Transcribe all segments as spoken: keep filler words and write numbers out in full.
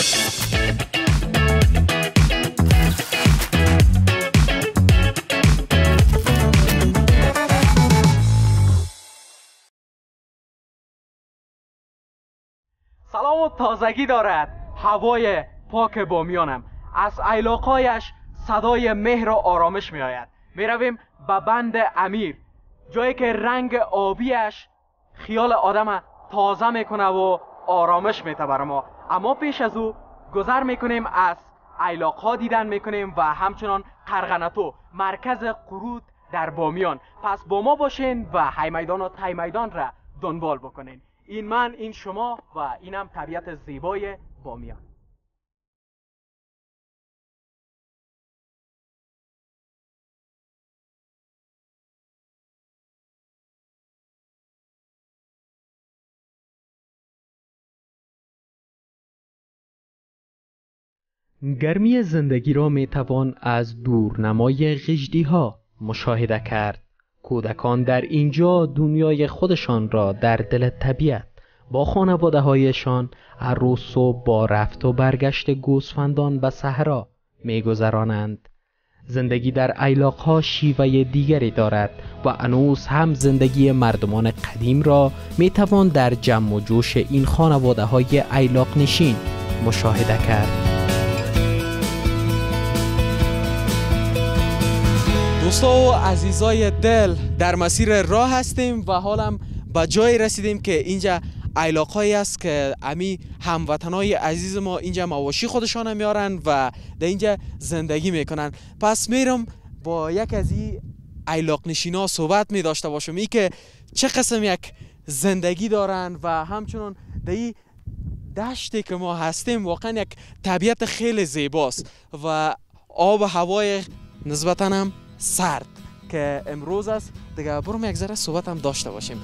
سلام و تازگی دارد هوای پاک بامیانم. از ایلاقایش صدای مهر و آرامش می آید. می رویم به بند امیر، جایی که رنگ آبیش خیال آدم تازه میکنه و آرامش میده بر ما. اما پیش از او گذر میکنیم از ایلاقها دیدن میکنیم و همچنان قرغنتو، مرکز قرود در بامیان. پس با ما باشین و هی میدان و تی میدان را دنبال بکنین. این من، این شما و اینم طبیعت زیبای بامیان. گرمی زندگی را می توان از دورنمای غژدی ها مشاهده کرد. کودکان در اینجا دنیای خودشان را در دل طبیعت با خانواده هایشان هر روز صبح با رفت و برگشت گوسفندان به صحرا می گذرانند. زندگی در ایلاق ها شیوه دیگری دارد و هنوز هم زندگی مردمان قدیم را می توان در جمع و جوش این خانواده های ایلاق نشین مشاهده کرد. دوستا و عزیزای دل، در مسیر راه هستیم و حالم به جایی رسیدیم که اینجا ایلاقهایی است که امی هموطنای عزیز ما اینجا مواشی خودشان میارن و در اینجا زندگی میکنن. پس میرم با یک از این ایلاق نشینا صحبت می داشته باشم، ای که چه قسم یک زندگی دارن و همچنان در این دشتی که ما هستیم واقعا یک طبیعت خیلی زیباست و آب و هوای نسبتاً هم سرد که امروز است. دیگه برم یک ذره صحبت هم داشته باشیم.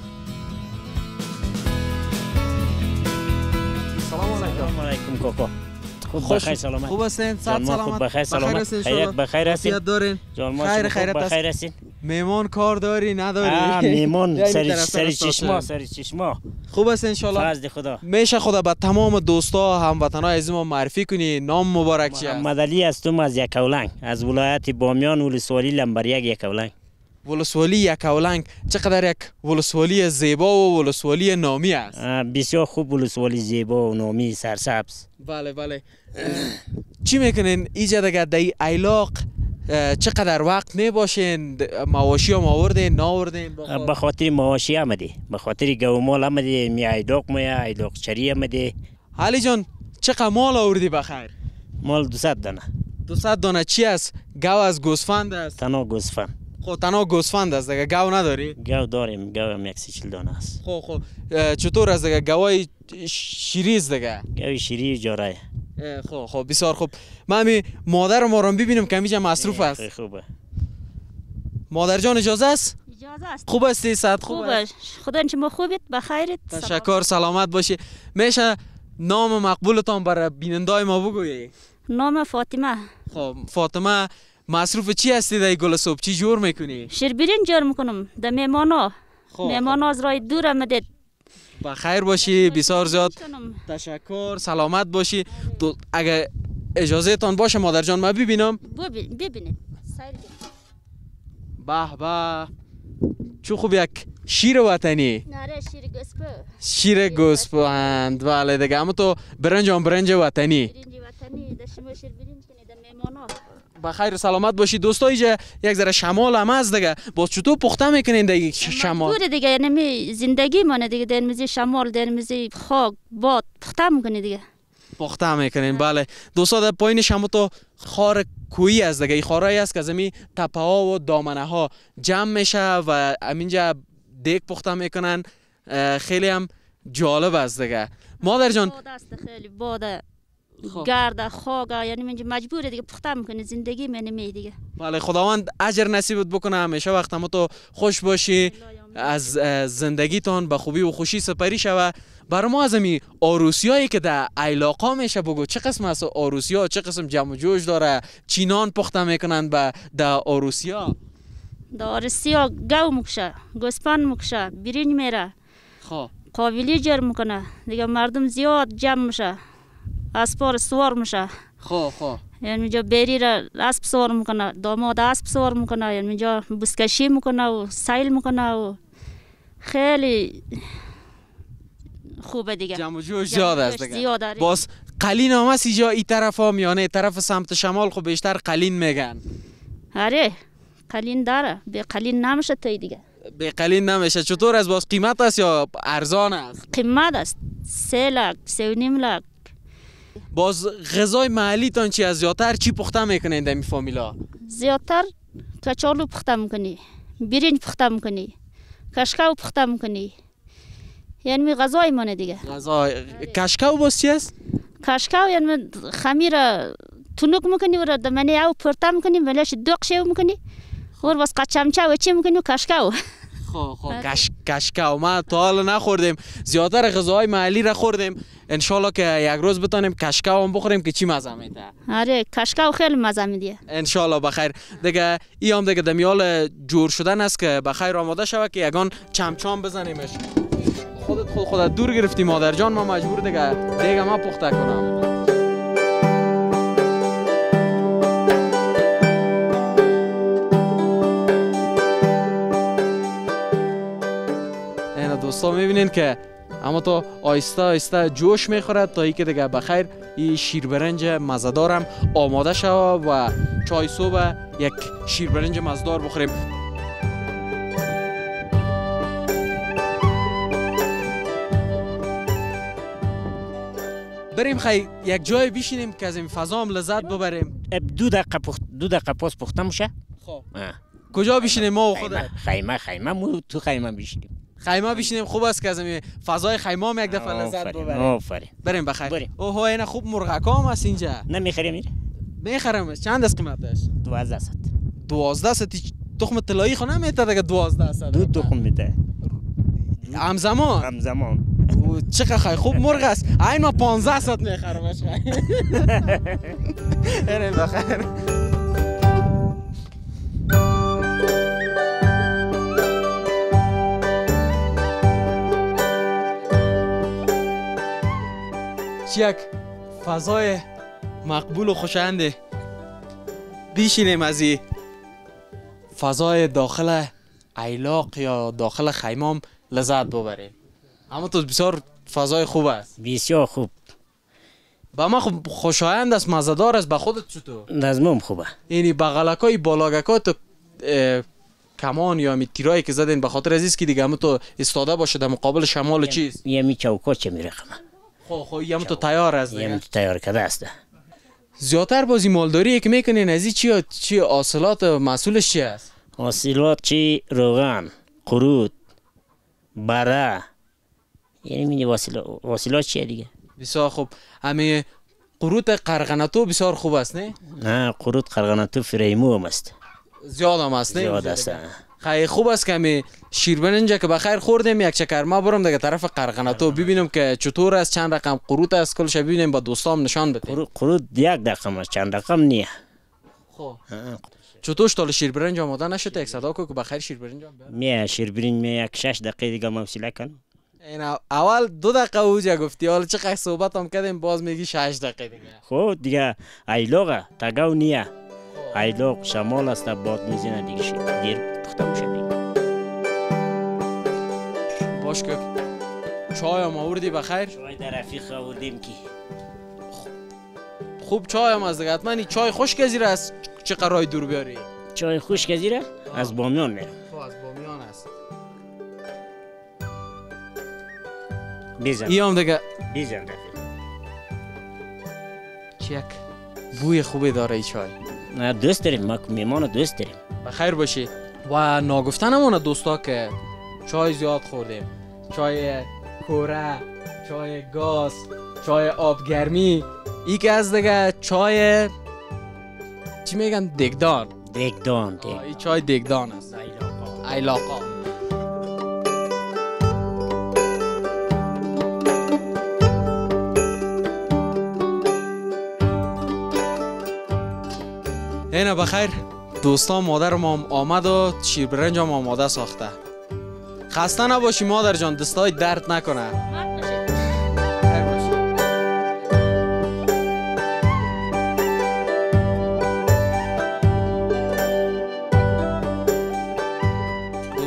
سلام علیکم. سلام علیکم کاکا. خوب بخیر سلامت. خوب هستین؟ صحت سلامت. بخیر سلامت. خیریت بخیر هستین؟ دارین؟ خیر خیریت بخیر هستین؟ میمان کار داری نداری؟ آه میمان سری سری چشما سری چشما. خوب است ان شاء الله. فضل خدا. میشه خدا به تمام دوستا هموطنای عزیز ما معرفی کنی. نام مبارک چیه؟ محمد علی هستم از یکاولنگ، از ولایت بامیان، ولسوالی لمبر یک یکاولنگ. ولسوالی یکاولنگ چقدر یک ولسوالی زیبا و ولسوالی نامی است. بسیار خوب ولسوالی زیبا و نامی سرسبز. بله بله. چی میکنین اینجا دیگه در ایلاق؟ چقدر وقت می باشین؟ مواشی هم آوردین ناوردین؟ به خاطر مواشی آمده، به خاطر گومال آمده، می ایلاق می ایلاق چری آمده. علی جان چقدر مال آوردی بخیر؟ مال دویست دانه. دویست دانه چی است؟ گو از گوسفند است؟ تنها گوسفند. خب تنها گوسفند است دیگه، گو نداری؟ گو داریم، گو هم یک سی چل دانه است. خب خب چطور است دیگه؟ گوای شیریز دیگه؟ گوی شیری جارای. خب خب بسیار خوب. من می مادر ما رو ببینم که اینجا مصروف است. خیلی خوبه. مادر جان اجازه است؟ اجازه است. خوب هستی؟ صحت خوب است؟ خدا شما خوبید؟ بخیرید؟ تشکر، سلامت باشی. میشه نام مقبولتان برای بینندای ما بگویی؟ نام فاطمه. خب فاطمه مصروف چی هستی در گل صبح؟ چی جور میکنی؟ شیربرین جور میکنم در میمانا. خب میمانا از راه دور آمدید. بخیر باشی، بسیار زیاد تشکر، سلامت باشی. تو اگه اجازه تان باشه مادر جان ما ببینم. ببینید. به به چو خوب یک شیر وطنی. نره شیر گوسفند. شیر گوسفند بله دیگه. اما تو برنج هم برنج وطنی. برنج وطنی در شما شیربرین کنید در میمانا. بخیر سلامت باشی. دوستا اینجا یک ذره شمال هم هست دیگه. باز چطور پخته میکنین در شمال؟ مجبور دیگه، یعنی زندگی مانه دیگه، در میزی شمال، در میزی خاک باد پخته میکنی دیگه. پخته میکنین بله. دوستا در پایین شما تو خار کویی است دیگه. این خارایی است که از این تپه ها و دامنه ها جمع میشه و همینجا دیگ پخته میکنن. خیلی هم جالب است دیگه. مادر جان باد است، خیلی باده. گرد خاگا، یعنی منجا مجبوره دیگه پخته میکنه، زندگی منمی دیگه. بله خداوند اجر نصیبت بکنه، همیشه وقت ما تو خوش باشی، از زندگیتان به خوبی و خوشی سپری شوه. برای ما از امی آروسی هایی که در ایلاقا میشه بگو چه قسم است آروسی ها؟ چه قسم جمع و جوش داره؟ چینان پخته میکنن به در آروسی ها؟ در آروسی ها گو مکشه، گوسفند مکشه، برنج میره، خب قابلی جر میکنه دیگه. مردم زیاد جمع میشه اسپار سوار میشه. خو خو یعنی اینجا بری را اسب سوار میکنه، داماد اسب سوار میکنه، یعنی اینجا بسکشی میکنه و سیل میکنه و خیلی خوبه دیگه. جمع و جوش زیاد است دیگه. زیاد داره. باز قلین هم هست اینجا این طرف ها میانه طرف سمت شمال خب بیشتر قلین میگن. آره قلین داره، به قلین نمیشه توی دیگه. به قلین نمیشه. چطور است باز قیمت است یا ارزان است؟ قیمت است، سه لک سه و نیم لک. باز غذای محلی تان چی از زیادتر چی پخته میکنین در می فامیلا؟ زیادتر کچالو پخته میکنی، برنج پخته میکنی، کشکاو پخته میکنی، یعنی می غذای مانه دیگه. غذای کشکاو باز چی است؟ کشکاو یعنی خمیر تونک میکنی و دمنه او پرتا میکنی، ولش دوق شو میکنی و باز قچمچه و چی میکنی و کشکاو. خب خب کش کشکاو ما تا حالا نخوردیم، زیادتر غذاهای محلی را خوردیم. انشالله که یک روز بتونیم کشکاو هم بخوریم که چی مزه میده. آره کشکاو خیلی مزه میده. انشالله بخیر. دیگه ای هم دیگه دمیال جور شدن است که بخیر آماده شود که یگان چمچام بزنیمش. خودت خود خودت دور گرفتی مادر جان، ما مجبور دیگه دیگه ما پخته کنم. اینا دوستا میبینین که اما تو آیسته آیسته جوش میخورد تا ای که دیگه بخیر این شیر برنج مزه‌دارم آماده شود و چای صبح یک شیر برنج مزه‌دار بخوریم. بریم خیلی یک جای بشینیم که از این فضا هم لذت ببریم. دو دقیقه پخت دو دقیقه پاس پخته میشه. خب کجا بشینیم ما و خودت؟ خیمه خیمه مو تو خیمه بشینیم. خیمه بشینیم خوب است که از این فضای خیمه هم یک دفعه لذت ببریم. آفرین. بریم بخیر. بریم. اوه اینا خوب مرغکا هم هست اینجا. نمیخریم میره؟ میخرم. چند است قیمتش؟ دوازده ست. دوازده ست تخم طلایی خو نمیته دیگه دوازده ست. دو تخم میده. همزمان. همزمان. چقدر خیلی خوب مرغ است. این ما پانزده ست میخرمش. بریم بخیر. یک فضای مقبول و خوشنده بیشینیم از این فضای داخل ایلاق یا داخل خیمام لذت ببریم. اما تو بسیار فضای خوب است. بسیار خوب. با ما خوب خوشایند است، مزه‌دار است. با خودت چطور؟ نظمم خوبه. اینی بغلکای بالاگکا تو کمان یا می تیرایی که زدین به خاطر عزیز که دیگه همون تو استاده باشه در مقابل شمال چیز؟ یه می چوکا چه میرخمه. خو خو یه تو تیار است. یه تو تیار کرده است. زیادتر بازی مالداری که میکنین از این چی چی حاصلات مسئولش چی است؟ حاصلات چی؟ روغن، قرود، بره. یعنی میگه حاصلات چیه دیگه؟ بسیار خوب. همه قرود قرغنتو بسیار خوب است نه؟ نه قرود قرغنتو فریمو هم است. زیاد هم است نه؟ زیاد است. خیلی خوب است که همه شیر برنج که بخیر خوردیم یک چکر ما برم دیگه طرف قرغنتو ببینم که چطور است، چند رقم قرود است، کلش ببینیم با دوستام نشان بدیم. قرود یک رقم است، چند رقم نیه. خب چطور شتال شیر برنج آماده نشده؟ یک صدا کو که بخیر شیر برنج هم میه شیر برنج می یک شش دقیقه دیگه موصله کن. اینا اول دو دقیقه اوجا گفتی، حالا چقدر صحبت هم کردیم باز میگی شش دقیقه دیگه. خب دیگه ایلاقه تگاو نیه. ایلاق شمال است باد میزنه دیگه شیر دیر پخته میشه دیگه. باش که چای هم آوردی بخیر؟ چای در رفیق آوردیم کی. خوب چای هم از دیگه حتما چای خشک زیر است. چه قرای دور بیاری؟ چای خشک زیره از بامیان میره. خب از بامیان است. بیزن. ای هم دیگه بیزن رفیق. چک بوی خوبی داره ای چای. نه دوست داریم، ما میمان دوست داریم. بخیر باشی. و ناگفتنمونه دوستا که چای زیاد خوردیم. چای کوره، چای گاز، چای آبگرمی، ای که از دیگه چای چی میگن دگدان. دگدان دیگ. این چای دگدان است. ایلاقا. اینا بخیر دوستان، مادر ما آمد و شیر برنج هم آماده ساخته. خسته نباشی مادر جان، دستای درد نکنه. خیر باشی.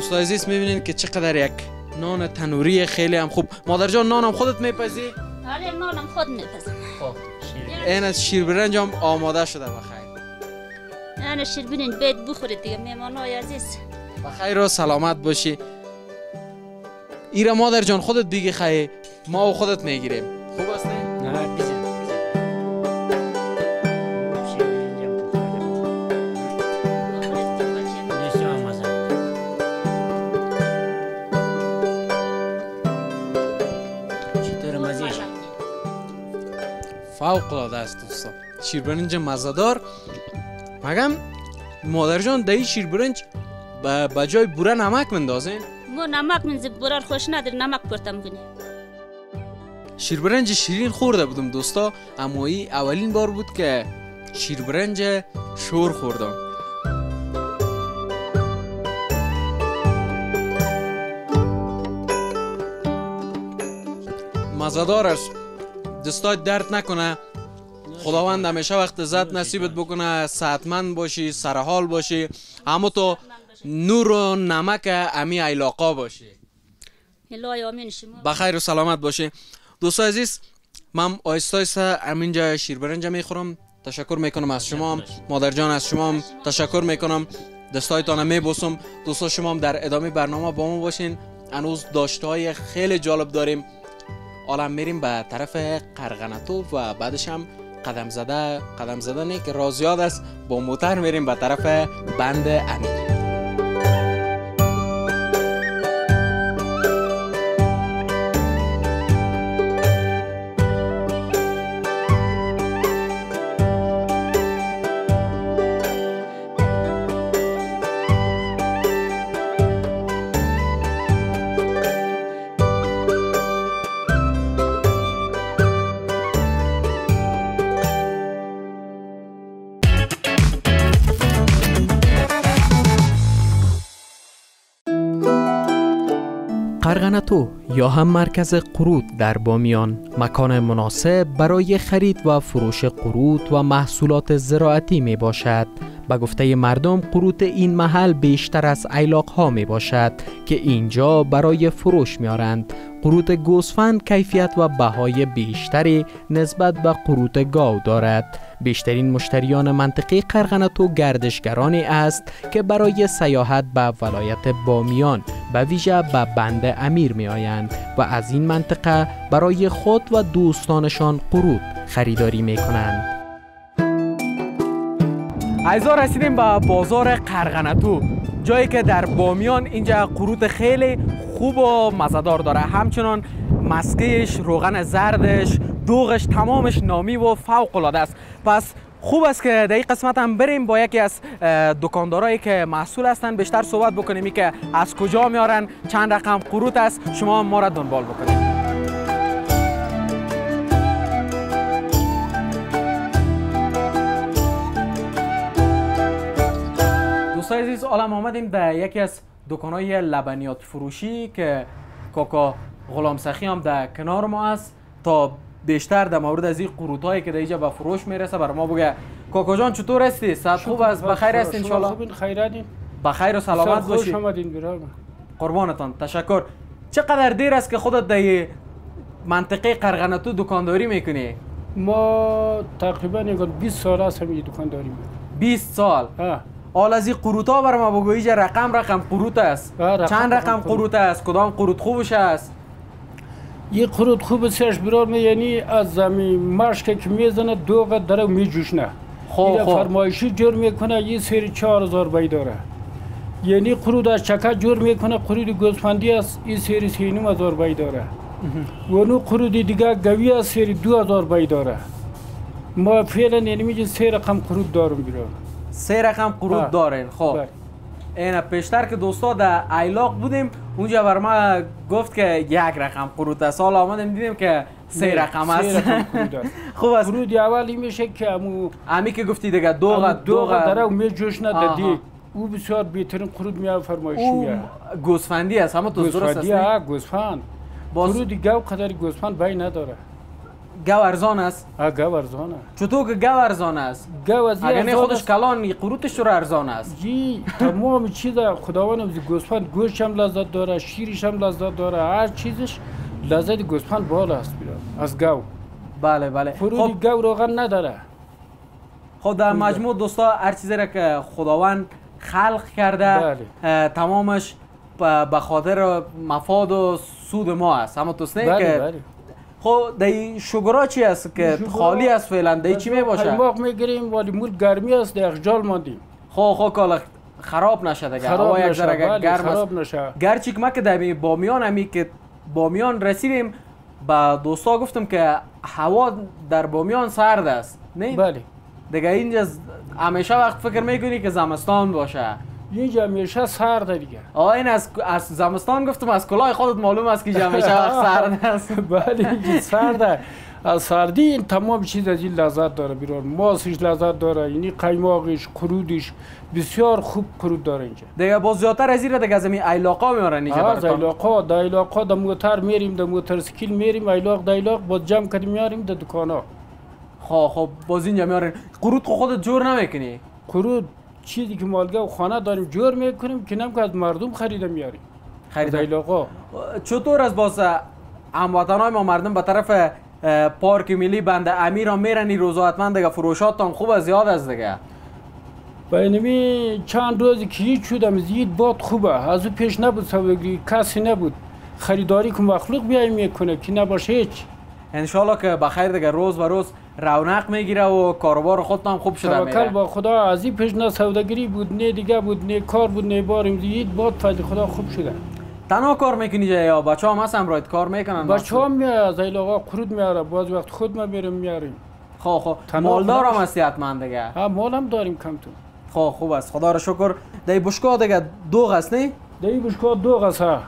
دوستای عزیز میبینین که چقدر یک نان تنوری خیلی هم خوب. مادر جان نانم خودت میپزی؟ آره نانم خود میپزم. خب این از شیر برنج هم آماده شده بخیر. نه شیر برنج باید بخورید دیگه میهمانای عزیز. بخیر و سلامت باشی. ایرا مادر جان خودت بگی خیلی ما و خودت میگیریم. خوب است نه؟ نه بیزن فوق العاده است دوستان. شیر برنج مزه‌دار. مگم مادر جان دایی شیر برنج با جای بوره نمک مندازین؟ ما نمک منزی بوره خوش نداره نمک پرتم کنی. شیر برنج شیرین خورده بودم دوستا، اما ای اولین بار بود که شیر برنج شور خوردم. مزه‌دار است. دستات درد نکنه. خداوند همیشه وقت زد نصیبت بکنه، صحتمند باشی، سرحال باشی، اما تو نور و نمک امی علاقه باشی. الهی آمین شما. بخیر و سلامت باشی. دوستان عزیز من آیسته آیسته همینجا شیر برنج میخورم. تشکر میکنم از شما مادر جان، از شما تشکر میکنم. دستایتان میبوسم. دوستان شما هم در ادامه برنامه با ما باشین. هنوز داشته‌های خیلی جالب داریم. حالا میریم به طرف قرغنتو و بعدش هم قدم زده قدم زده نه که راه زیاد است، با موتر میریم به طرف بند امیر. قرغنتو یا هم مرکز قروت در بامیان مکان مناسب برای خرید و فروش قروت و محصولات زراعتی می باشد. به گفته مردم قروت این محل بیشتر از ایلاق ها می باشد که اینجا برای فروش می آرند. قروت گوسفند کیفیت و بهای بیشتری نسبت به قروت گاو دارد. بیشترین مشتریان منطقه قرغنتو گردشگرانی است که برای سیاحت به ولایت بامیان به ویژه به بند امیر می آیند و از این منطقه برای خود و دوستانشان قروت خریداری می کنند. ایزا رسیدیم به بازار قرغنتو، جایی که در بامیان اینجا قروت خیلی خوب و مزه‌دار داره. همچنان مسکهش، روغن زردش، دوغش تمامش نامی و فوق العاده است. پس خوب است که در این قسمت هم بریم با یکی از دکاندارایی که مسئول هستن بیشتر صحبت بکنیم که از کجا میارن، چند رقم قروت است. شما ما را دنبال بکنید. دوستای عزیز حالا ما آمدیم در یکی از دکان‌های لبنیات فروشی که کاکا غلام سخی هم در کنار ما است تا بیشتر در مورد از این قروتایی که در اینجا به فروش میرسه برای ما بگه. کاکا جان چطور هستی؟ صحت خوب است؟ بخیر است ان شاء الله؟ خوبین، خیراتین؟ بخیر و سلامت باشی. خوش آمدین برام. قربانتان، تشکر. چقدر دیر است که خودت در منطقه قرغنتو دکانداری میکنی؟ ما تقریبا بیست سال است همین دکانداری میکنیم. بیست سال؟ ها. حال از این قروتا برای ما بگو. اینجا رقم رقم قروت است. رقم چند رقم, رقم قروت است؟ کدام قروت خوبش است؟ یه قروت خوب سرش برام، یعنی از زمین مشک که میزنه دوغ داره میجوشنه. خب خب فرمایشی جور میکنه یه سری چهار هزار بای داره. یعنی قروت از چکه جور میکنه، قروت گوسفندی است این سری سی و نیم هزار بای داره. و نو قروت دیگه گوی است سری دو هزار بای داره. ما فعلا یعنی میگه سه رقم قروت دارم برام. سه رقم قروت دارین. خب اینا پیشتر که دوستا در ایلاق بودیم اونجا بر ما گفت که یک رقم قروت است. حالا آمدیم دیدیم که سه رقم است. خوب است. قروت اولی میشه که امو امی که گفتی دیگه دوغ دوغ داره و میجوشنه دیگه. او بسیار بهترین قروت میاد فرمایشی میاد. گوسفندی است. اما تو درست است. گوسفندی ها گوسفند. قروت گاو قدر گوسفند بای نداره. گو ارزان است؟ ها گو ارزانه. چطور که گو ارزان است؟ گو از اگر نه ارزان خودش است. کلان قروتش رو ارزان است. جی تمام چیز خداوند از گوسفند گوشت هم لذت داره، شیرش هم لذت داره، هر چیزش لذت گوسفند بالا است بیرون از گو. بله بله. فرودی خب گو روغن نداره. خب در مجموع دوستا هر چیزی را که خداوند خلق کرده بله. اه، تمامش ب- به خاطر مفاد و سود ما است. اما توست نه بله که بله. خب دی شوگرا چی است که شوگرا- خالی است فعلا دی چی می باشه؟ قیماق میگیریم ولی مول گرمی است در یخچال ماندیم. خب خب کالا خراب نشه دیگه. خراب هوا یک نشه. ذره بله گرم است. خراب نشه. گرچه که ما که در بامیان همی که بامیان رسیدیم با دوستا گفتم که هوا در بامیان سرد است نه؟ بله. دیگه اینجا ز- همیشه وقت فکر میکنی که زمستان باشه. اینجا همیشه سرده دیگه. آه این از از زمستان گفتم از کلاه خودت معلوم است که اینجا همیشه وقت سرد است. بله اینجا سرده. از سردی این تمام چیز از این لذت داره بیرون. ماسش لذت داره، یعنی قیماقش، قرودش بسیار خوب قرود داره اینجا. دیگه باز زیادتر از این را دیگه از این ایلاقا میارن اینجا از براتون. ایلاقا، در ایلاقا در موتر میریم، در موتورسیکل میریم، ایلاق در ایلاق با جمع کردیم میاریم در دکانا. خب خب باز اینجا میارن. قرود خود خودت جور نمیکنی؟ قرود چیزی که مالگه و خانه داریم جور میکنیم که نم که از مردم خریده میاریم. خرید در ایلاقا. چطور از باز هموطنای ما مردم به طرف اه، پارک ملی بند امیر هم میرن این روزا حتما دیگه فروشات هم خوب زیاد است دیگه. و اینمی چند روزی که هیچ شدم زید باد خوبه. از او پیش نبود سوداگری، کسی نبود. خریداری که مخلوق بیای میکنه که نباشه هیچ. انشالله که بخیر دیگه روز به روز رونق میگیره و کاروبار خودت هم خوب شده توکل میره. با خدا. از این پیش نه سوداگری بود، نه دیگه بود، نه کار بود، نه باریم زید باد فضل خدا خوب شده. تنها کار میکنی جا یا بچه هم هست همراهت کار میکنن؟ بچه هم میاره از ایلاقا قرود میاره، باز وقت خود ما میریم میاریم. خب خب تنها مالدار هم خودش. هستی حتما دیگه. ها مال هم داریم کم تو. خب خوب است خدا رو شکر. دی بشکا دیگه دوغ است نه؟ دی بشکا دو قصه.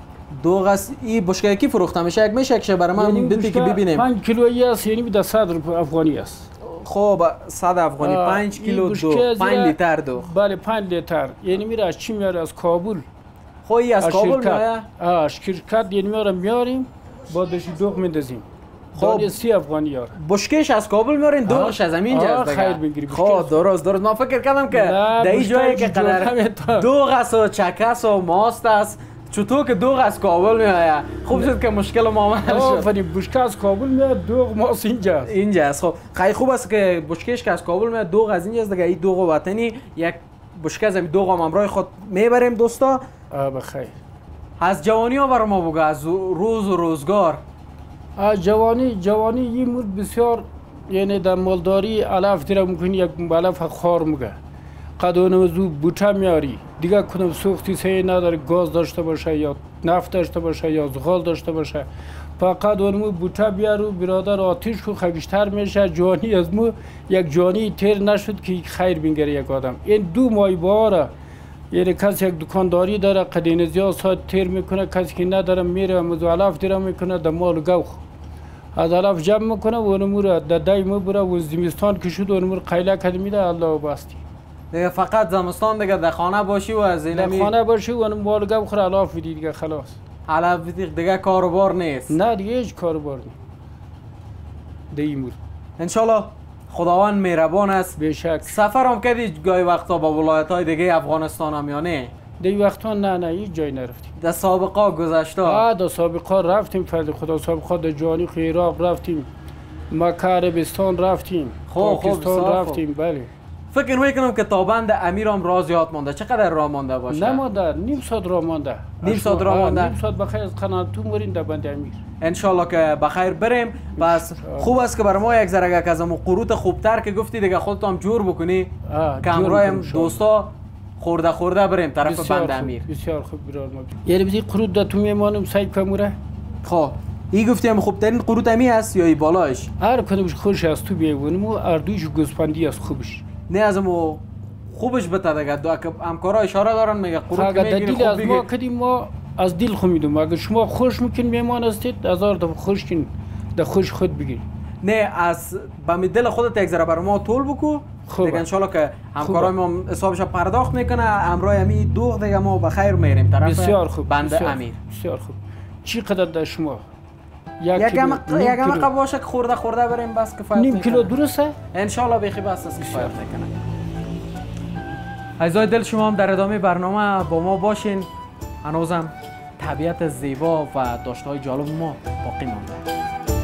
دوغ است. این بشکا کی فروخته میشه؟ یک میشه که برای من بدی که ببینیم. پنج کیلویی است، یعنی به صد روپیه افغانی است. خب صد افغانی آه، پنج این کیلو بشکه دو زیرا- پنج لیتر دو. بله پنج لیتر. یعنی میره از چی میاره؟ از کابل. خب این از کابل شرکت. میاد؟ آه شرکت یعنی میاره میاریم بعدش دوغ میندازیم. خب. دانی سی افغانی یاره. بشکش از کابل میارین دوغش از همین آه، جاست خیر دیگه. بگیری، خب بشکه. درست درست من فکر کردم که نه، در این بشکه جایی که اینجا قدر نمی‌تونه. دوغ است و چکه است و ماست است چطور که دوغ از کابل میاد. خوب شد که مشکل ما حل شد. آفرین بشکه از کابل میاد دوغ ماست اینجاست. اینجاست. خب خیلی خوب است که بشکش که از کابل میاد دوغ از اینجاست دیگه. این دوغ وطنی یک بشکه از این دوغ هم همراه خود میبریم دوستا. آه بخیر. از جوانی ها برای ما بگو از روز و روزگار. آه جوانی جوانی این مورد بسیار یعنی در مالداری علف دیره میکنی یک علف خار میگه. قدونم از او بوته میاری دیگه کنم سوختی سهی نداره گاز داشته باشه یا نفت داشته باشه یا زغال داشته باشه. فقط اونمو بوته بیارو برادر آتیش کو خگشتر میشه. جوانی از مو یک جوانی تیر نشد که خیر بینگره یک آدم. این دو ماه باره یعنی کسی یک دکانداری داره قدین زیاد ساعت تیر میکنه، کسی که نداره میره مزو علف دیره میکنه در مال گوخ از علف جمع میکنه و اونمو رو در دای مو بره و زمستان که شد اونمو رو قیله کده میده الله باستی. دیگه فقط زمستان دیگه در خانه باشی و از در اینمی خانه باشی و اونم مال گوخ رو علف بدی دیگه خلاص. حالا دیگه کاروبار نیست. نه دیگه هیچ کاروبار نیست. دیمور. انشالله خداوند مهربان است. بیشک. سفر هم کردی گاهی وقتا با ولایت های دیگه افغانستان هم یا نه؟ دی وقتا نه نه هیچ جای نرفتیم. در سابقه گذشته آه در سابقا رفتیم فضل خدا سابقا در جوانی عراق رفتیم. مکه عربستان رفتیم. خوب، خوب، پاکستان بسیار رفتیم بله. فکر میکنم که تا بند امیر هم را زیاد مانده. چقدر را مانده باشه؟ نمانده نیم ساعت را مانده. نیم ساعت را آه، مانده. نیم ساعت بخیر از قناتون برین در بند امیر. انشالله که بخیر بریم. بس خوب است که برای ما یک ذره که از امو قروت خوبتر که گفتی دیگه خودت هم جور بکنی آه، که جور همراه هم می‌کنم شما. دوستا خورده خورده بریم طرف بسیار بند خوب، امیر. بسیار خوب برار ما. یعنی بدی قرود در تو میمانم سعی کموره. خب این گفتی هم خوبترین قروت امی است یا ای بالایش؟ هر کنمش خوش است تو بیونم و اردویش گوسفندی است خوبش. نه از امو خوبش بتا دیگه دو که همکارا اشاره دارن میگه قروت اگر در میگیری دل خوب از ما بگیر. کدیم ما از دل خو میدم. اگر شما خوش میکن میمان هستید هزار دفعه خوش کن در خوش خود بگیر. نه از با می دل خودت یک ذره برای ما طول بکو. خوبه. دیگه انشالله که همکارای ما حسابش پرداخت میکنه همراه امی دوغ دیگه ما بخیر میریم طرف بسیار خوب. بند بسیار امیر. بسیار خوب. چی قدر در شما؟ یک یکم کیلو، نیم یکم کیلو. قباشه که خورده خورده بریم بس کفایت نیم کیلو میکنه. درسته؟ ان شاء الله بخی بس است کفایت میکنه. عزیزای دل شما هم در ادامه برنامه با ما باشین. هنوزم طبیعت زیبا و داشته‌های جالب ما باقی مونده.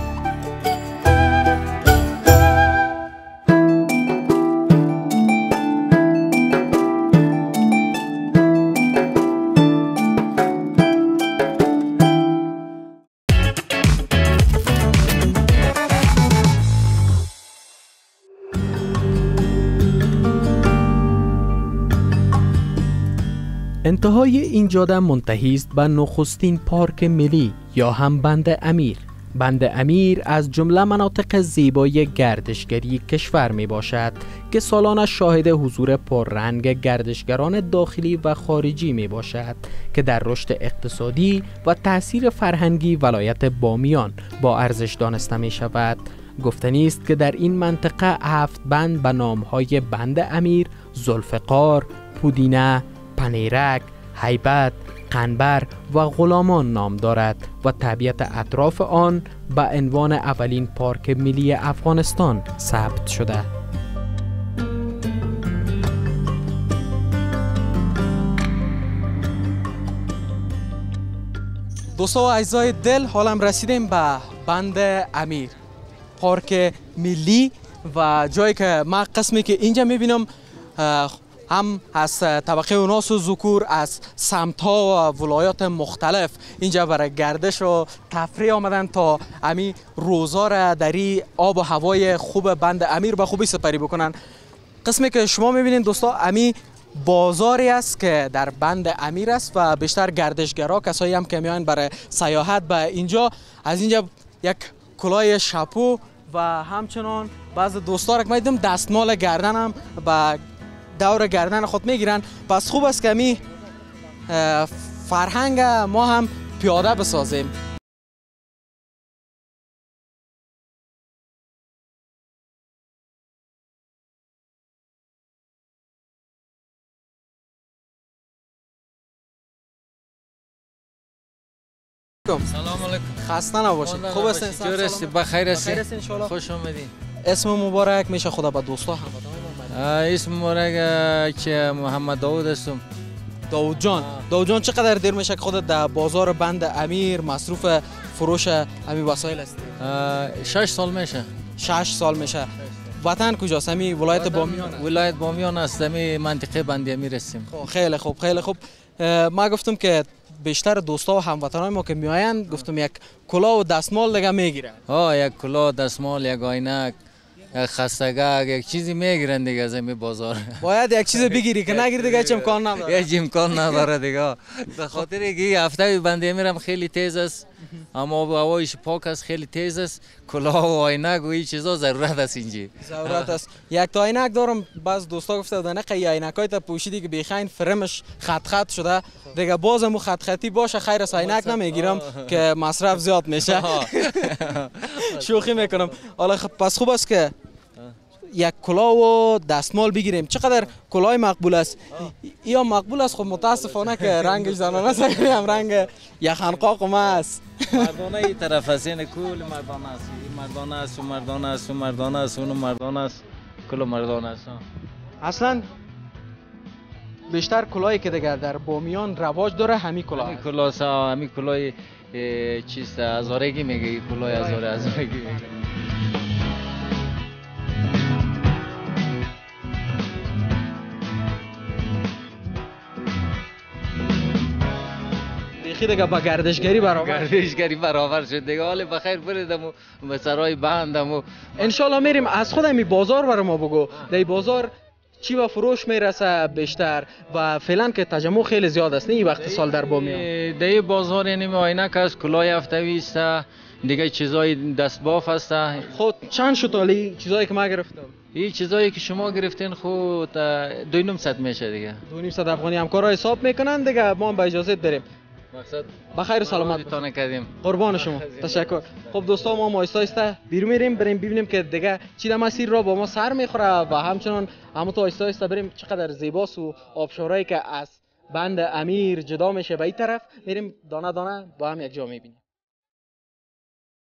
انتهای این جاده منتهی است به نخستین پارک ملی یا هم بند امیر. بند امیر از جمله مناطق زیبای گردشگری کشور می باشد که سالانه شاهد حضور پررنگ گردشگران داخلی و خارجی می باشد که در رشد اقتصادی و تأثیر فرهنگی ولایت بامیان با ارزش دانسته می شود. گفتنی است که در این منطقه هفت بند به نامهای بند امیر، ذوالفقار، پودینه، پنیرک، هیبت، قنبر و غلامان نام دارد و طبیعت اطراف آن به عنوان اولین پارک ملی افغانستان ثبت شده. دوستان و اعزای دل، حالم رسیدیم به بند امیر، پارک ملی و جایی که من قسمی که اینجا میبینم هم از طبقه اوناس و ذکور از سمت‌ها و ولایات مختلف اینجا برای گردش و تفریح آمدن تا امی روزا را در این آب و هوای خوب بند امیر به خوبی سپری بکنن. قسمی که شما میبینین دوستا امی بازاری است که در بند امیر است و بیشتر گردشگرا، کسایی هم که میان برای سیاحت به اینجا، از اینجا یک کلاه شاپو و همچنان بعض دوستا را که میدم دستمال گردن هم با دور گردن خود میگیرن. پس خوب است که می فرهنگ ما هم پیاده بسازیم. سلام علیکم. خسته نباشید. خوب هستین؟ جور هستی؟ بخیر هستی؟ ان خوش اومدین. اسم مبارک میشه خدا به دوستا هم. اسم مبارک که محمد داوود هستم. داوود جان. داوود جان چقدر دیر میشه که خودت در بازار بند امیر مصروف فروش امی وسایل هستی؟ شش سال میشه. شش سال میشه. وطن کجاست؟ امی ولایت بامیان. ولایت بامیان است. امی منطقه بند امیر هستیم. خیلی خوب خیلی خوب. ما گفتم که بیشتر دوستا و هموطنای ما که میآیند گفتم یک کلاه و دستمال دیگه میگیرن. ها یک کلاه، دستمال، یک آینک، یک خستگاه، یک چیزی میگیرن دیگه از این بازار. باید یک چیز بگیری که نگیری دیگه هیچ امکان نداره. هیچ امکان نداره دیگه. به خاطر اینکه هفته بند امیرم خیلی تیز است، اما هوایش پاک است، خیلی تیز است. کلاه و آینک و این چیزا ضرورت است اینجا. ضرورت است. یک تا عینک دارم، بعض دوستا گفته بودن که عینکای تا پوشیدی که بیخاین فرمش خط خط شده دیگه، بازم خط خطی باشه خیر از عینک نمیگیرم که مصرف زیاد میشه. شوخی میکنم. حالا پس خوب است که یک کلاه و دستمال بگیریم. چقدر کلاه مقبول است؟ یا مقبول است، خب متاسفانه که رنگش زنانه است، هم رنگ یخنقاق ما است. مردانه این طرف است، این کل مردانه است. این مردانه است، اون مردانه است، اون مردانه است، اون مردانه است، کل مردانه است. اصلا بیشتر کلاهی که دیگه در بامیان رواج داره همین کلاه. همین کلاه است، همین کلاه چیست؟ هزارگی میگه، کلاه هزار هزارگی میگه. دیگه با گردشگری برابر گردشگری برابر شد دیگه. حالا بخیر بریدم و به سرای بندم و ان شاء الله میریم. از خود می بازار برای ما بگو، در بازار چی به فروش میرسه بیشتر و فعلا که تجمع خیلی زیاد است نه این وقت سال در بامیان؟ در بازار یعنی عینک است، کلاه هفتوی است، دیگه چیزای دستباف است. خود چند شد حالی چیزایی که ما گرفتم؟ این چیزایی که شما گرفتین خود دو نیم صد میشه دیگه. دو نیم صد افغانی همکارا حساب میکنن دیگه. ما هم به اجازه بریم. مقصد بخیر و سلامت تانه کردیم. قربان شما. تشکر. خب دوستان ما آیسته آیسته بیرون میریم، بریم ببینیم که دیگه چی در مسیر را با ما سر میخوره و همچنان همون تو آیسته آیسته بریم چقدر زیباست و آبشارهایی که از بند امیر جدا میشه به این طرف میریم دانه دانه با هم یک جا میبینیم.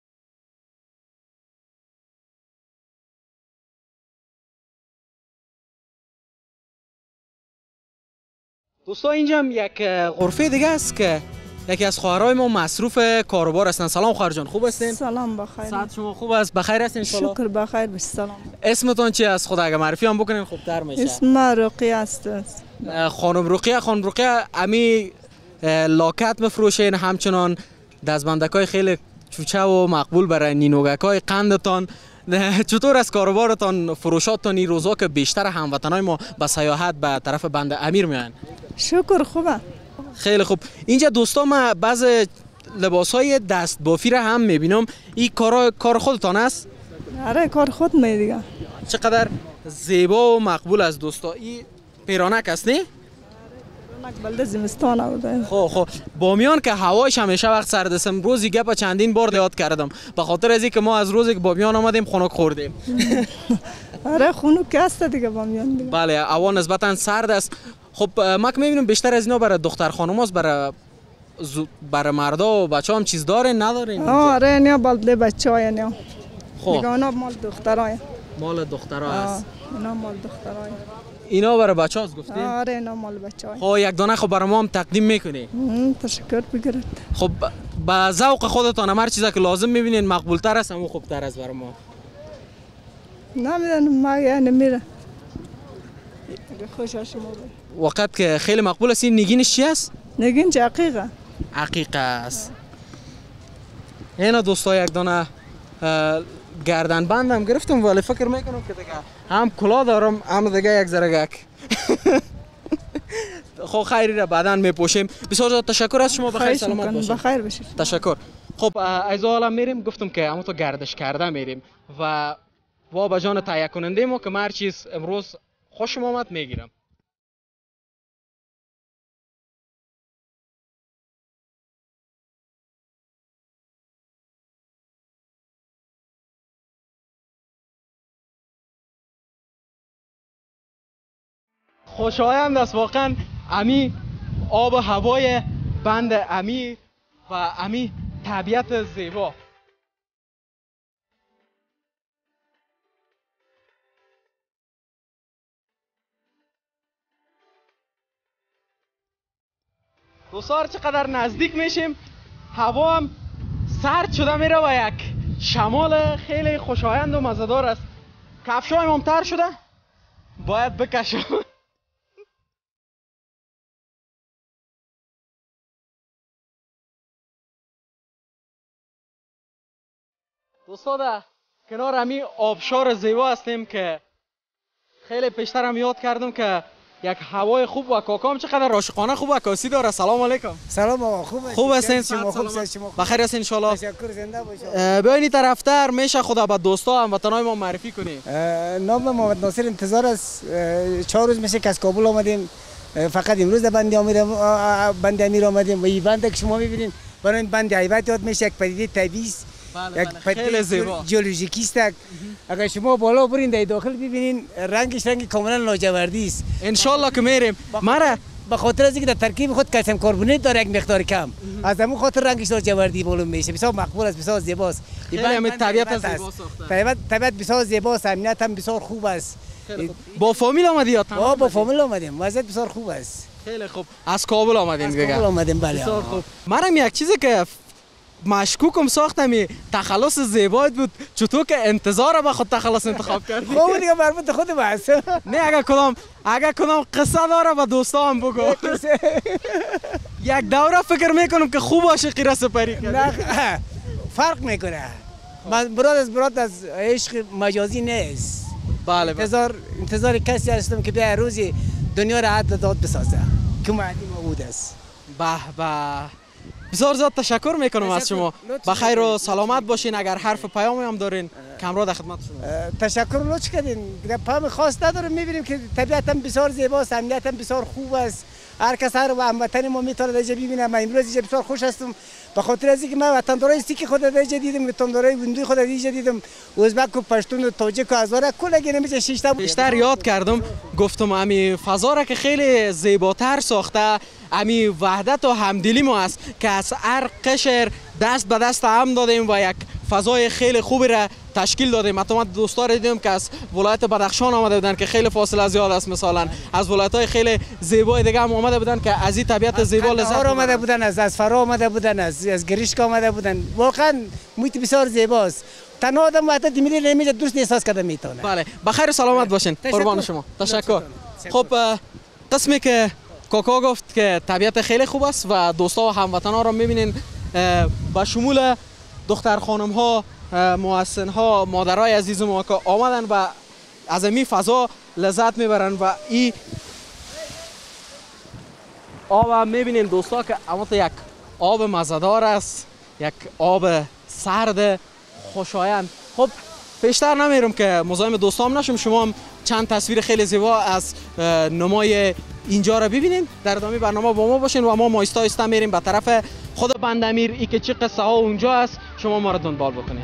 دوستا اینجا هم یک غرفه دیگه است که یکی از خواهرای ما مصروف کاروبار هستن. سلام خواهر جان، خوب هستین؟ سلام بخیر. صحت شما خوب است؟ بخیر هستین ان شاء الله؟ شکر بخیر باشی. سلام. اسمتون چی است؟ خدا اگه معرفی هم بکنین خوبتر میشه. اسم رقیه است. خانم رقیه، خانم رقیه امی لاکت مفروشین، همچنان دستبندکای خیلی چوچه و مقبول برای نینوگکای قندتان. چطور از کاروبارتان، فروشاتتان این روزا که بیشتر هموطنای ما به سیاحت به طرف بند امیر میان؟ شکر خوبه. خیلی خوب. اینجا دوستا ما بعض لباسای دست بافی را هم میبینم. این کار کار خودتان است؟ آره کار خود می دیگه. چقدر زیبا و مقبول است دوستا. این پیرانک است نه؟ بلده زمستان بوده. خب خب بامیان که هوایش همیشه وقت سرد است. روزی گپ چندین بار یاد کردم به خاطر از اینکه ما از روزی که بامیان آمدیم خنک خوردیم. آره خنک است دیگه بامیان دیگه. بله هوا نسبتا سرد است. خب ما که میبینیم بیشتر از اینا برای دختر خانوماست، برای برای مردا و بچه هم چیز دارین ندارین؟ آره نه بلده بچه های نه. خب دیگه اونا مال دخترای. مال دخترها است. اینا مال دخترای. اینا برای بچه هاست گفتین؟ آره اینا مال بچه های. خب یک دانه خب برای ما هم تقدیم میکنی؟ تشکر بگیرد. خب با ذوق خودتان هر چیزی که لازم میبینین مقبول تر است همون خوبتر است برای ما. نمیدونم ما یعنی میره. خوش شما وقت که خیلی مقبول است. این نگینش چی است؟ نگین چه عقیقه؟ عقیقه است. اینا دوستا یک دانه گردن بندم گرفتم ولی فکر میکنم که دیگه هم کلا دارم هم دیگه یک زرگک. خب خیری را بعدا میپوشیم. بسیار زیاد تشکر از شما. بخیر سلامت باشید. بخیر باشید. تشکر. خب از حالا میریم، گفتم که همون تو گردش کرده میریم و وا به جان تهیه کننده ما که هر چیز امروز خوشم آمد میگیرم. خوشایند است واقعا امی آب و هوای بند امی و امی طبیعت زیبا. دوستان چقدر نزدیک میشیم هوا هم سرد شده میره و یک شمال خیلی خوشایند و مزه‌دار است. کفشایم هم تر شده باید بکشم. دوستان در کنار همی آبشار زیبا هستیم که خیلی پیشتر هم یاد کردم که یک هوای خوب و کاکام چقدر عاشقانه خوب و عکاسی داره. سلام علیکم. سلام آقا، خوب خوب هستین؟ شما خوب هستین؟ بخیر هستین ان شاء الله؟ تشکر، زنده باشید. بیاین طرفتر میشه خدا به دوستا هم وطنای ما معرفی کنی. نام محمد ناصر انتظار است. چهار روز میشه که از کابل آمدیم، فقط امروز در بند امیر بند امیر آمدیم و این بند که شما میبینید برای این بند هیبت یاد میشه یک پدیده طبیعی است. بله یک پدیده زیبا جیولوژیکی است. اگر شما بالا برین در داخل ببینین رنگش رنگ کاملا لاجوردی است. ان شاء الله که میریم. مرا به خاطر از اینکه در ترکیب خود کلسیم کربونیت داره یک مقدار کم، از همون خاطر رنگش لاجوردی معلوم میشه. بسیار مقبول است، بسیار زیباست. این طبیعت زیبا ساخته. طبیعت بسیار زیباست، امنیت هم بسیار خوب است. با فامیل آمدی یا با با فامیل آمدیم. وضعیت بسیار خوب است. خیلی خوب. از کابل آمدین دیگه؟ از کابل آمدیم بله. بسیار خوب. منم یک چیزی که مشکوکم ساختم تخلص زیبایت بود، چطور که انتظار به خود تخلص انتخاب کردی؟ خوب دیگه مربوط خود به است. نه اگه کدام اگه کدام قصه داره به دوستام بگو. یک دوره فکر میکنم که خوب عاشقی را سپری کردی. نه فرق میکنه. من براد از براد از عشق مجازی نیست. بله انتظار انتظار کسی هستم که بیا روزی دنیا را عدل داد بسازه که معدی موجود است. به به بسیار زیاد تشکر میکنم از شما. بخیر و سلامت باشین. اگر حرف پیامی هم دارین کامرا در خدمت شما. تشکر لطف کردین. دیگه پیام خاص ندارم. میبینیم که طبیعت هم بسیار زیباست، امنیت هم بسیار خوب است. هر کس هر هموطن ما میتونه اینجا ببینه. من امروز اینجا بسیار خوش هستم به خاطر از اینکه من وطندارای سیک خود اینجا دیدم، وطندارای هندوی خود اینجا دیدم، ازبک و پشتون و تاجیک و هزاره کلا نمیشه شش تا بیشتر یاد کردم. گفتم امی فضا را که خیلی زیباتر ساخته، امی وحدت و همدلی ما است که از هر قشر دست به دست هم دادیم و یک فضای خیلی خوبی را تشکیل دادیم. حتی دوستا رو دیدیم که از ولایت بدخشان آمده بودن که خیلی فاصله زیاد است، مثلا از ولایت‌های خیلی زیبای دیگه هم آمده بودن که از این طبیعت زیبا لذت آمده بودن، از از فرا آمده بودن، از از گریشک آمده بودن. واقعا محیط بسیار زیباست. تنها آدم وقتی دیمیری نمیشه دوست احساس کرده میتونه. بله، بخیر و سلامت باشین. قربان شما. تشکر. خب قسمی که کاکا گفت که طبیعت خیلی خوب است و دوستا و هموطنا رو میبینین با شمول دختر خانم ها، محسن ها، مادرای عزیز ما که آمدن و از این فضا لذت میبرن و این آب میبینین دوستا که اما یک آب مزه‌دار است، یک آب سرد خوشایند. خب پیشتر نمیرم که مزاحم دوستام نشم، شما هم چند تصویر خیلی زیبا از نمای اینجا را ببینین. در ادامه برنامه با ما باشین و ما مایستا ایستا میریم به طرف خود بندامیر. ای که چه قصه ها اونجا است شما ما را دنبال بکنین.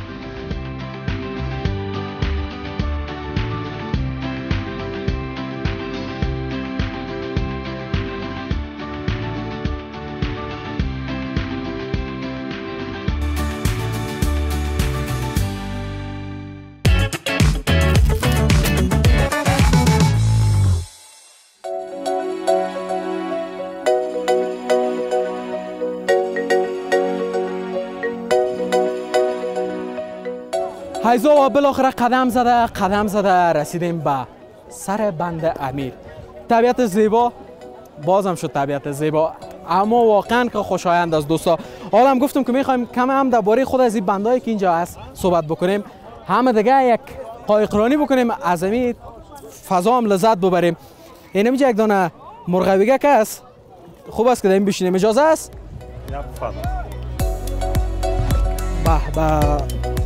حیزا و بالاخره قدم زده قدم زده رسیدیم به سر بند امیر. طبیعت زیبا، بازم شد طبیعت زیبا، اما واقعا که خوشایند است دوستا. حالا هم گفتم که میخوایم کم هم درباره خود از این بندایی که اینجا هست صحبت بکنیم، همه دیگه یک قایقرانی بکنیم، از این فضا هم لذت ببریم. این اینجا یک دانه مرغویگه که است، خوب است که داریم بشینیم. اجازه است؟ به به.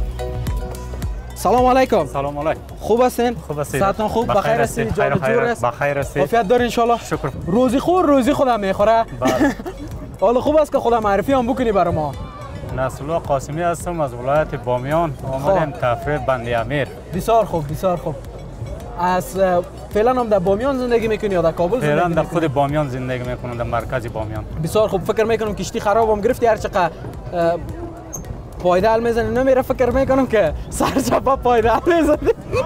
سلام علیکم. سلام علیکم. خوب هستین؟ خوب هستید. صحتتون خوب؟ بخیر هستید؟ جا به جور است؟ بخیر هستید. عافیت دارین ان شاء الله؟ شکر. روزی خور روزی خودم میخوره؟ بله. حالا خوب است که خودم معرفی هم بکنی برای ما. نصرالله قاسمی هستم از ولایت بامیان، آمدیم تفریح بند امیر. بسیار خوب بسیار خوب. از فعلا هم در بامیان زندگی میکنی یا در کابل زندگی میکنی؟ فعلا در خود بامیان زندگی میکنم، در مرکز بامیان. بسیار خوب. فکر میکنم کشتی خرابم گرفتی، هر چقدر پایدل میزنی نمیره، فکر میکنم که سرچپا پایدل میزنی.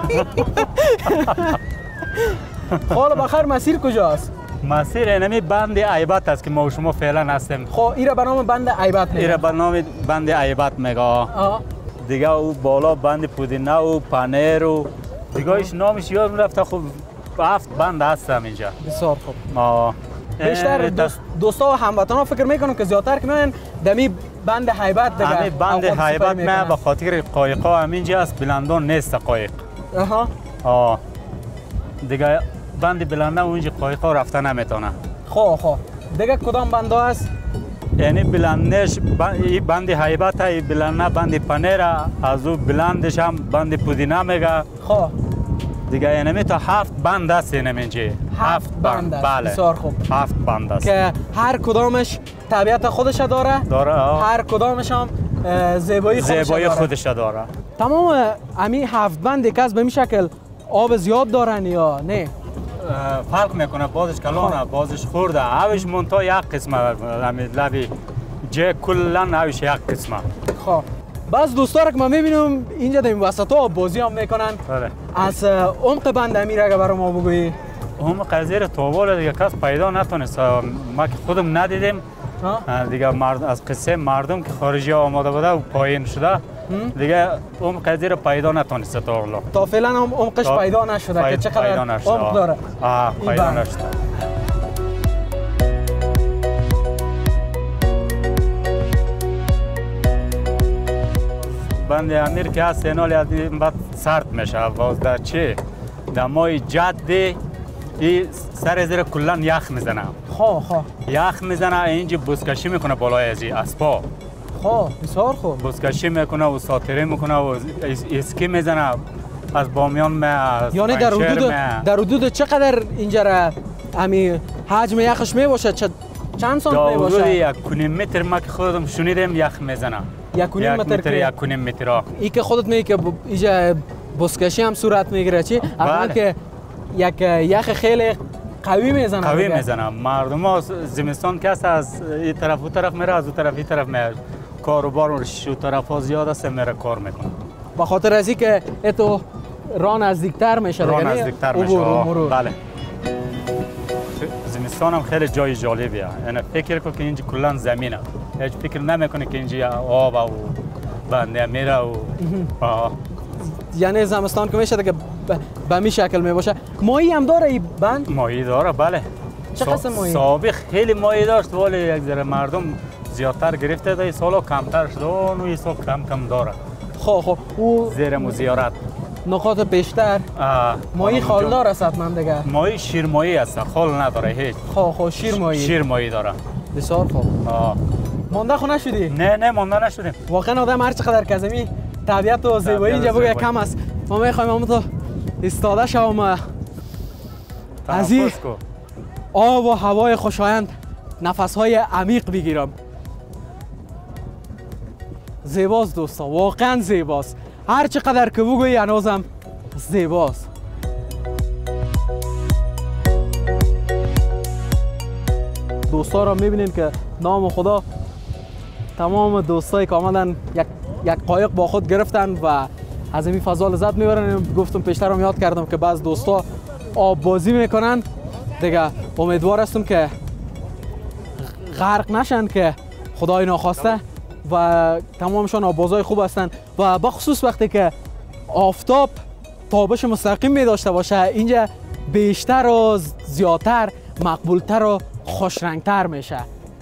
حالا بخیر مسیر کجاست؟ مسیر اینمی بند عیبت است که ما و شما فعلا هستیم. خب ایره به نام بند عیبت میگه. ایره به نام بند عیبت میگه. دیگه او بالا بند پودینه و پنیر و دیگه ایش نامش یاد رفته. خب هفت بند هستم اینجا. بسیار خوب. ما بیشتر دوست دوستا و هموطنا فکر میکنم که زیادتر که میان دمی بند هیبت دیگه. همین بند هیبت نه، به خاطر قایقا همینجا است، بلندان نیست قایق. آها. آه. دیگه بند بلنده اونجا قایقا رفته نمیتونه. خب خب. دیگه کدام بندا است؟ یعنی بلندش این بند هیبت، این بلنده بند پنیر، از او بلندش هم بند پودینه میگه. خب. دیگه یعنی تا هفت بند است اینجا. هفت بند است. بله. بسیار خوب. هفت بند است. که هر کدامش طبیعت خودش داره. داره. هر کدامش هم زیبایی خودش زیبایی داره. خودش داره. تمام امی هفت بند که از به این شکل آب زیاد دارن یا نه؟ فرق میکنه، بازش کلانه، بازش خورده. اوش منتها یک قسمه، همین لبی جه کلا اوش یک قسمه. خب بعض دوستا را که من میبینم اینجا در این وسطا بازی هم میکنن. بله. از عمق بند امیر اگه برای ما بگویی؟ عمق زیر توبال دیگه کس پیدا نتونست، ما که خودم ندیدیم. دیگه مرد از قصه مردم که خارجی ها آماده بوده و پایین شده دیگه عمق زیر پیدا نتونست تا حالا. تا فعلا هم عمقش پیدا نشده که چقدر عمق داره. آه پیدا نشده. بند امیر که هست اینالی از این بعد سرد میشه، باز در چی؟ در مای جدی این سر زیر کلن یخ میزنه. خواه خواه یخ میزنه، اینجا بزکشی میکنه بالای از این اسپا. خواه بسیار خوب. بزکشی میکنه و ساتری میکنه و اسکی میزنه از بامیان می از یعنی در حدود در حدود چقدر اینجا را امی حجم یخش میباشه؟ چند سانت میباشه؟ در حدود یک و نیم متر ما که خودم شنیدم یخ میزنه. یک و نیم متر که یک و نیم متر. ای که خودت میگی که اینجا بزکشی هم صورت میگیره چی؟ اما که یک یخ خیلی قوی میزنه. قوی میزنه. مردم ها زمستان کس از این طرف و طرف میره، از اون طرف این طرف میره. کاروبار شو طرف ها زیاد است، میره کار میکنه. به خاطر از اینکه اتو راه نزدیکتر میشه راه دیگه نزدیکتر میشه بله زمستان هم خیلی جای جالبیه یعنی فکر کن که اینجا کلا زمینه هیچ فکر نمیکنه که اینجا آب و بنده میره و یعنی زمستان که میشه دیگه به می شکل می باشه. ماهی هم داره این بند؟ ماهی داره بله. چه قسم ماهی؟ سابق خیلی ماهی داشت ولی یک ذره مردم زیادتر گرفته ده سالا کمتر شده و نوی سال کم کم داره. خب خب او زیر مزیارت نقاط بیشتر ماهی خالدار است حتما دیگه. ماهی شیر ماهی است خال نداره هیچ. خب خب شیر ماهی. شیر ماهی داره. بسیار خوب. مانده خو نشدی؟ نه نه مانده نشدیم. واقعا آدم هر چقدر کزمی طبیعت و زیبایی اینجا بگه کم است. ما میخوایم همون تو استاده شوم از این آب و هوای خوشایند نفس‌های عمیق بگیرم. زیباست دوستا، واقعا زیباست. هر چقدر که بگویی هنوزم زیباست. دوستا را میبینین که نام خدا تمام دوستایی که آمدن یک یک قایق با خود گرفتن و از این فضا لذت میبرن. گفتم پیشتر هم یاد کردم که بعض دوستا آب بازی میکنن دیگه. امیدوار هستم که غرق نشن که خدای ناخواسته و تمامشان آبازای خوب هستن و بخصوص وقتی که آفتاب تابش مستقیم می داشته باشه اینجا بیشتر و زیادتر مقبولتر و خوشرنگتر میشه.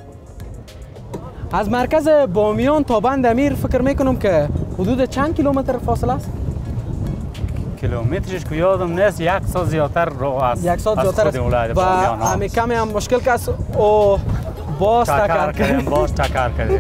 از مرکز بامیان تا بند امیر فکر میکنم که حدود چند کیلومتر فاصله است؟ کیلومترش که یادم نیست یک سال زیادتر راه است. یک سال زیادتر است و همه کمی هم مشکل که است او باز تکر کردیم. باز تکر کردیم.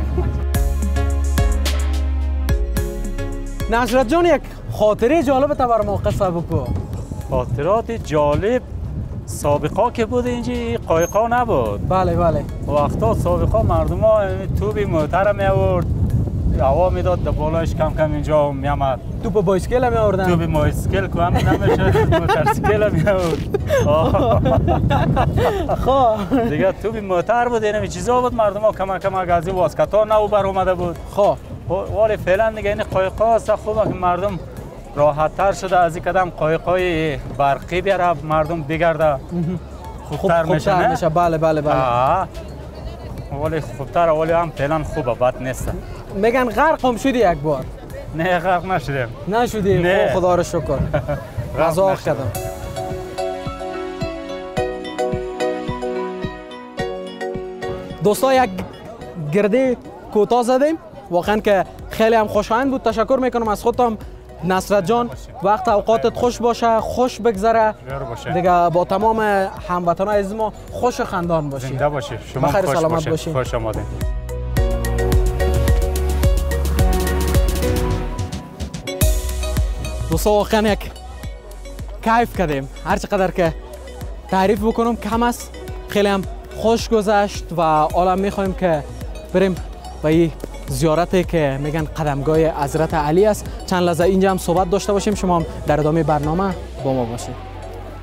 نصرت جان یک خاطره جالب تا برام قصه بگو. خاطرات جالب سابقا که بود اینجا قایقا نبود. بله بله. وقتا سابقا مردم ها توبی موتر می آورد هوا میداد در بالایش کم کم اینجا می آمد. توپ بایسکل می آوردن. توپ بایسکل که هم نمیشه موتورسیکل می آورد. خب دیگه توپ موتر بود اینمی چیزا بود مردم ها کم کم گازی واسکتا نو بر اومده بود. خب ولی فعلا دیگه این قایقا است خوبه که مردم راحت تر شده از این قدم قایقای برقی بیاره مردم بگرده خوبتر میشه نه؟ میشه بله بله بله. ولی خوبتر ولی هم فعلا خوبه بد نیست. میگن غرق هم شدی یک بار؟ نه غرق نشدیم. نشدی؟ نه خدا رو شکر. مزاق کردم. دوستا یک گرده کوتاه زدیم واقعا که خیلی هم خوشایند بود. تشکر میکنم از خودم نصرت جان. وقت اوقاتت خوش باشه، خوش بگذره دیگه، با تمام هموطنان عزیز ما خوش و خندان باشی. زنده باشی. شما بخیر خوش سلامت باشی. خوش آمدید. دوستا واقعا یک کیف کردیم. هر چقدر که تعریف بکنم کم است. خیلی هم خوش گذشت و حالا میخوایم که بریم و این زیارتی که میگن قدمگاه حضرت علی است چند لحظه اینجا هم صحبت داشته باشیم. شما هم در ادامه برنامه با ما باشید.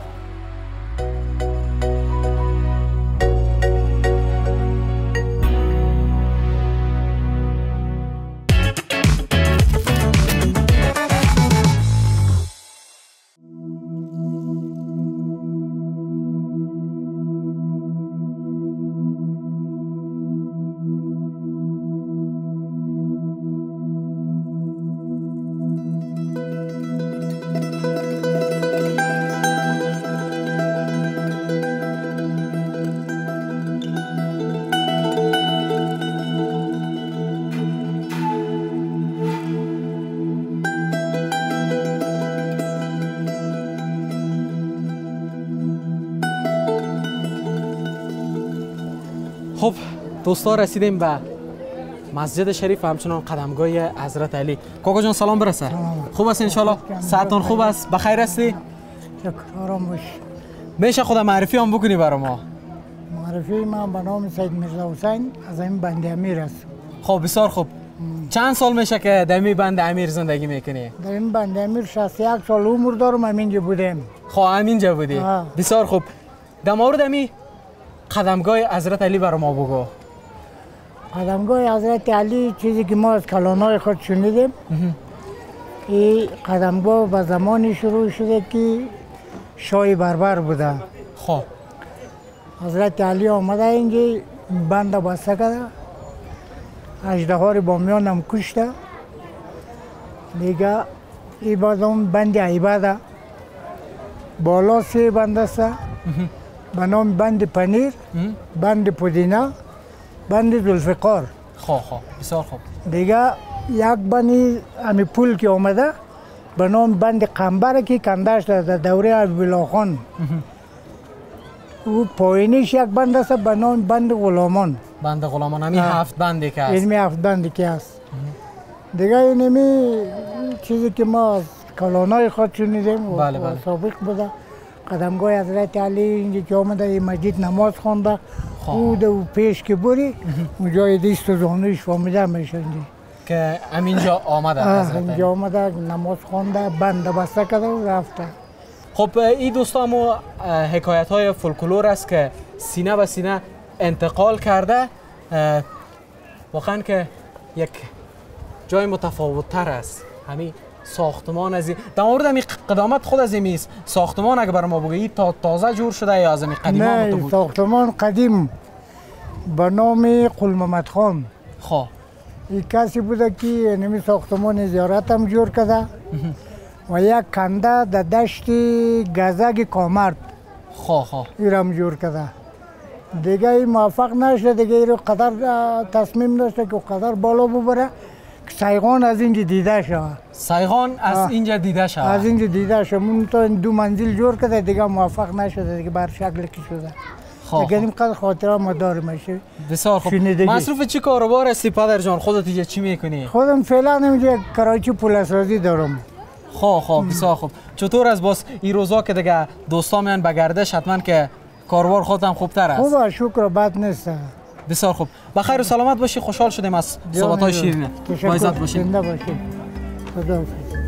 خب دوستا رسیدیم به مسجد شریف همچنان قدمگاه حضرت علی. کاکا جان سلام برسه. خوب است انشالله؟ صحتتون خوب است؟ بخیر هستی؟ شکر آرام باش. میشه خدا معرفی هم بکنی برای ما؟ معرفی من به نام سید میرزا حسین از این بند امیر است. خب بسیار خوب. چند سال میشه که در این بند امیر زندگی میکنی؟ در این بند امیر شصت و یک سال عمر دارم. همینجا بودم. خب همینجا بودی؟ آه. بسیار خوب. در مورد امی قدمگاه حضرت علی برای ما بگو. قدمگاه حضرت علی چیزی که ما از کلانای خود شنیدیم این قدمگاه به زمانی شروع شده که شاه بربر بوده. خب حضرت علی آمده اینجا بند بسته کرده، اژدها رو با میان هم کشته. دیگه این بعد اون بند عیبه بالا سه بند است به نام بند پنیر، بند پودینه، بند ذوالفقار. خب خب بسیار خوب. دیگه یک بندی همی پول که آمده به نام بند قنبر که کندش در دوره بلاخان. او پایینش یک بند است به نام بند غلامان. بند غلامان همی هفت بندی که هست. اینمی هفت بندی که هست. دیگه اینمی چیزی که ما از کلانای خود شنیدیم بله و بله. سابق بوده. قدمگاه حضرت علی اینجا که آمده این مسجد نماز خونده. او دو پیش که بری اونجا دیست و زانویش فامیده میشه اینجا که همینجا آمده حضرت اینجا آمده نماز خونده بند بسته کرده و رفته. خب این دوستامو حکایت های فولکلور است که سینه به سینه انتقال کرده. واقعا که یک جای متفاوت تر است. همین ساختمان از این در مورد همین قدامت خود از این ساختمان اگه برای ما بگی تا تازه جور شده یا از همین قدیما نه بود؟ ساختمان قدیم به نام قل محمد خان. خب این کسی بوده که نمی ساختمان زیارت هم جور کرده و یک کنده در دشت گزگ کامرد خب خب این هم جور کرده. دیگه این موفق نشده، دیگه این قدر تصمیم داشته که قدر بالا ببره که سیغان از اینجا دیده شود. سیغان از اینجا دیده شود؟ از اینجا دیده شود. من تا دو منزل جور کرده دیگه موفق نشده، دیگه بر شکل که شده. دیگه این قدر خاطره ما داریم. بسیار خوب. مصروف چی کاروبار هستی پدر جان؟ خودت اینجا چی میکنی؟ خودم فعلا اینجا کراچی پول سازی دارم. خب خب بسیار خوب. چطور از باز این روزا که دیگه دوستا میان به گردش حتما که کاروبار خودم خوبتر است؟ خوبه شکر بد نیست. بسیار خوب. بخیر و سلامت باشی. خوشحال شدیم از صحبت‌های شیرین. با عزت باشید. زنده باشید. خداحافظ.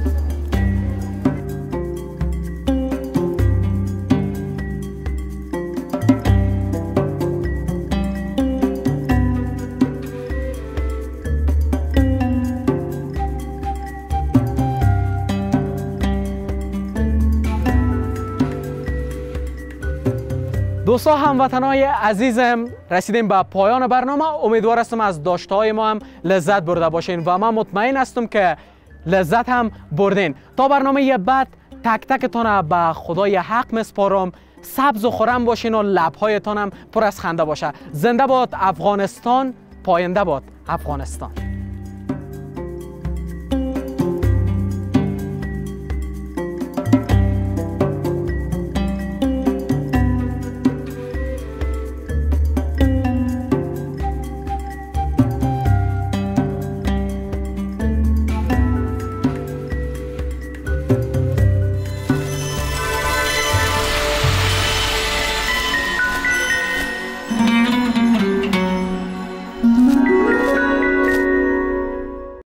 دوستا هموطنای عزیزم رسیدیم به پایان برنامه. امیدوار هستم از داشته‌های ما هم لذت برده باشین و من مطمئن هستم که لذت هم بردین. تا برنامه بعد تک تکتان به خدای حق مسپارم. سبز و خرم باشین و لب‌هایتان هم پر از خنده باشه. زنده باد افغانستان، پاینده باد افغانستان.